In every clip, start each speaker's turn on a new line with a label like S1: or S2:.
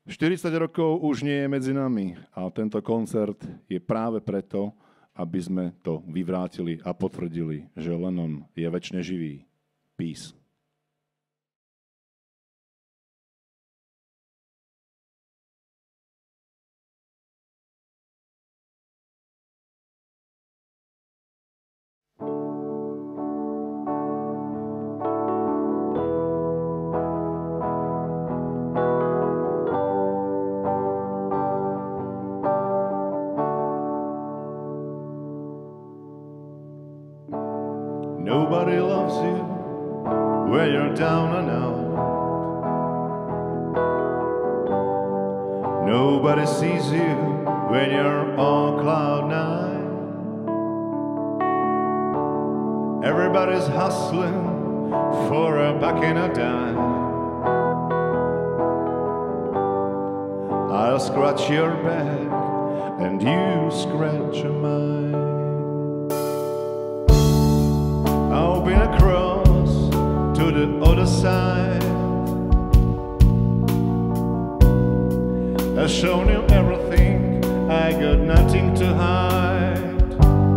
S1: 40 rokov už nie je medzi nami a tento koncert je práve preto, aby sme to vyvrátili a potvrdili, že Lennon je večne živý. Peace. Nobody loves you when you're down and out. Nobody sees you when you're on cloud nine. Everybody's hustling for a buck and a dime. I'll scratch your back and you scratch mine. I've been across to the other side. I've shown you everything, I got nothing to hide.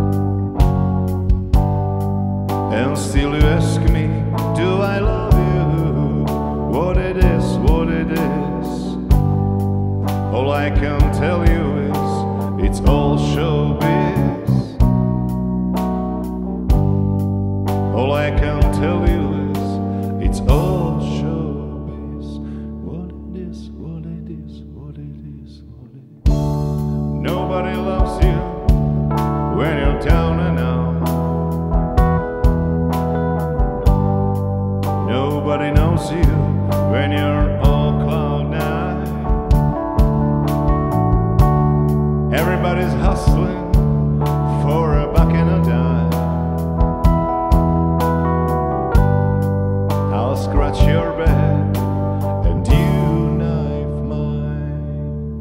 S1: And still you ask me, do I love you? What it is, what it is. All I can tell you is, it's all showbiz. All I can tell you is, it's all showbiz. What it is, what it is, what it is, what it is. Nobody loves you when you're down and out. Nobody knows you when you're on cloud nine. Everybody's hustling for a buck and a dime. Scratch your back and you knife mine.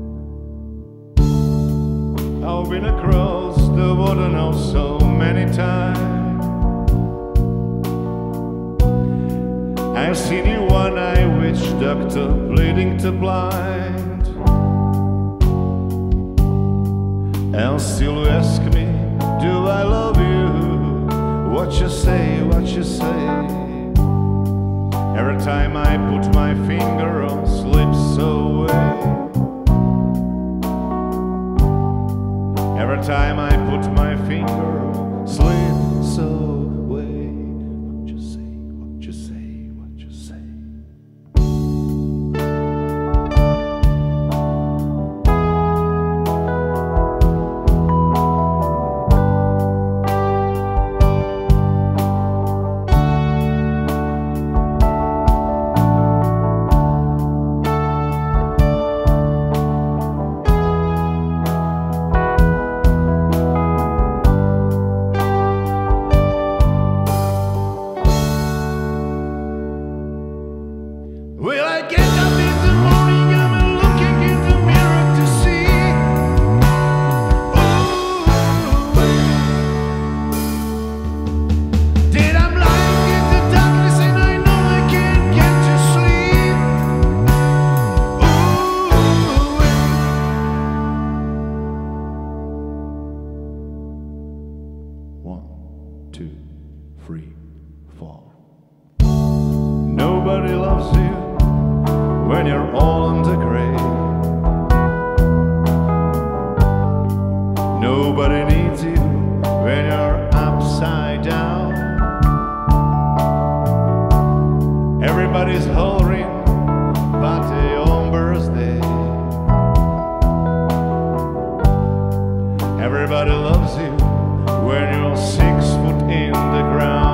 S1: I've been across the water now so many times. I've seen you one-eye witch doctor bleeding to blind. And still you ask me, do I love you? What you say, what you say. Every time I put my finger on slips away. Every time I put my finger on slips away. What you say, what you say, what you say. Nobody loves you when you're all on the grave. Nobody needs you when you're upside down. Everybody's hollering about their own birthday. Everybody loves you when you're 6 foot in the ground.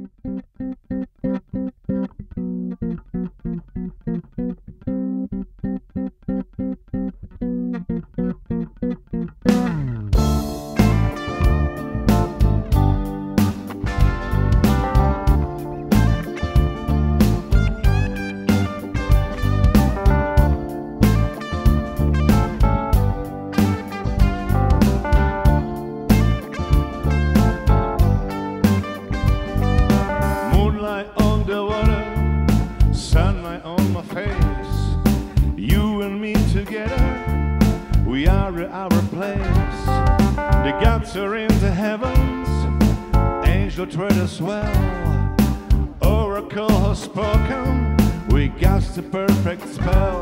S1: Tread us well, Oracle has spoken, we got the perfect spell.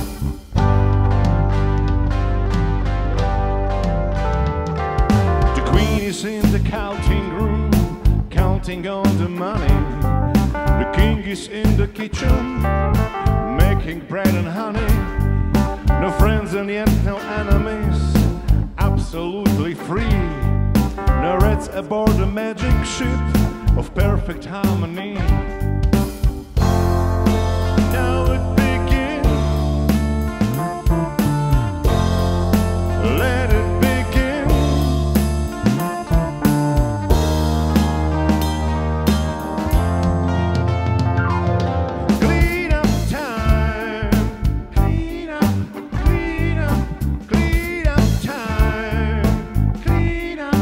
S1: The queen is in the counting room, counting on the money. The king is in the kitchen, making bread and honey. No friends and yet no enemies, absolutely free. No rats aboard the magic ship of perfect harmony. Now it begins. Let it begin. Clean up time. Clean up, clean up, clean up time. Clean up.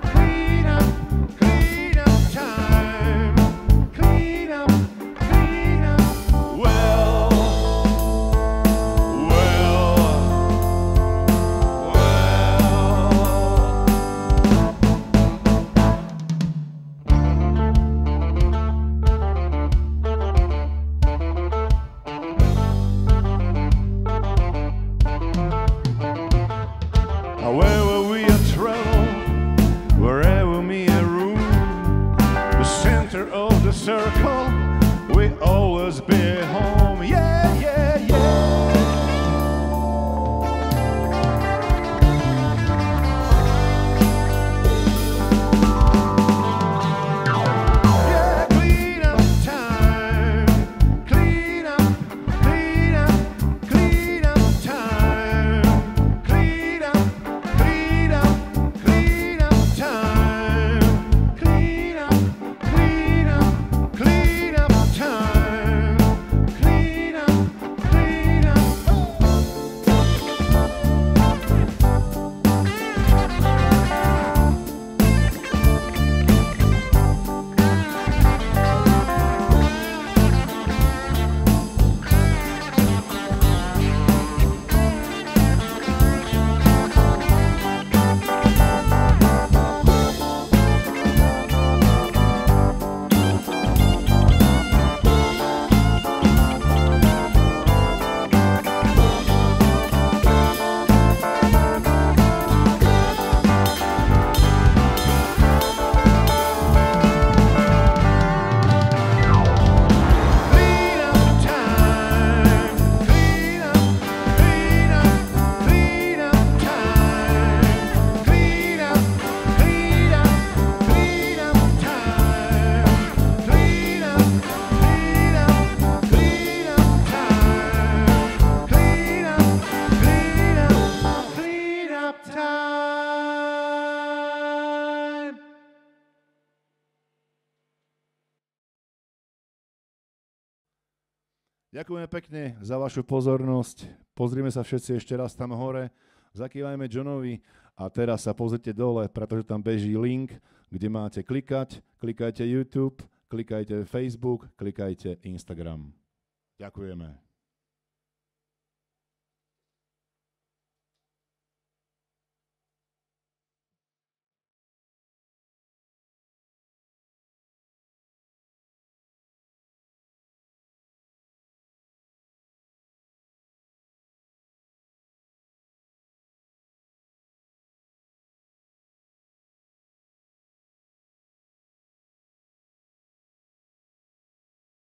S1: Wherever we are travel, wherever we are room, the center of the circle, we always be home. Yeah, yeah, yeah. Yeah, clean up time, clean up, clean up, clean up time, clean up. Clean up time, clean up, clean up, clean up time, clean up, clean up.
S2: Ďakujeme pekne za vašu pozornosť. Pozrime sa všetci ešte raz tam hore. Zakývajme Johnovi a teraz sa pozrite dole, pretože tam beží link, kde máte klikať. Klikajte YouTube, klikajte Facebook, klikajte Instagram. Ďakujeme.